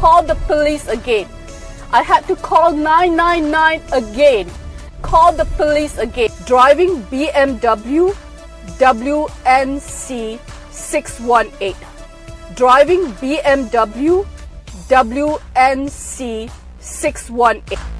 call the police again. I had to call 999 again. Call the police again. Driving BMW WNC 618. Driving BMW WNC 618.